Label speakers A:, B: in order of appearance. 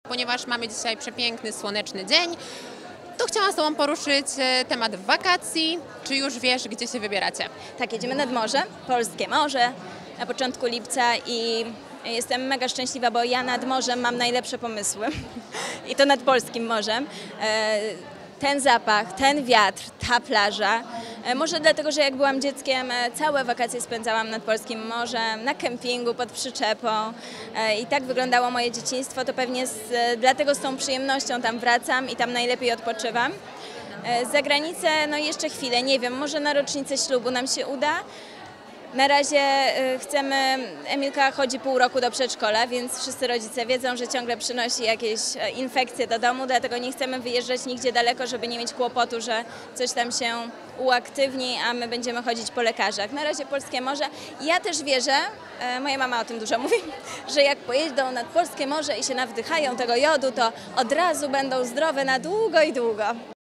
A: ponieważ mamy dzisiaj przepiękny, słoneczny dzień, to chciałam z Tobą poruszyć temat wakacji. Czy już wiesz, gdzie się wybieracie?
B: Tak, jedziemy nad morze, polskie morze, na początku lipca i jestem mega szczęśliwa, bo ja nad morzem mam najlepsze pomysły i to nad polskim morzem. Ten zapach, ten wiatr, ta plaża. Może dlatego, że jak byłam dzieckiem, całe wakacje spędzałam nad polskim morzem, na kempingu, pod przyczepą i tak wyglądało moje dzieciństwo, to pewnie dlatego z tą przyjemnością tam wracam i tam najlepiej odpoczywam. Za granicę no jeszcze chwilę, nie wiem, może na rocznicę ślubu nam się uda. Na razie chcemy, Emilka chodzi pół roku do przedszkola, więc wszyscy rodzice wiedzą, że ciągle przynosi jakieś infekcje do domu, dlatego nie chcemy wyjeżdżać nigdzie daleko, żeby nie mieć kłopotu, że coś tam się uaktywni, a my będziemy chodzić po lekarzach. Na razie polskie morze. Ja też wierzę, moja mama o tym dużo mówi, że jak pojedą nad polskie morze i się nawdychają tego jodu, to od razu będą zdrowe na długo i długo.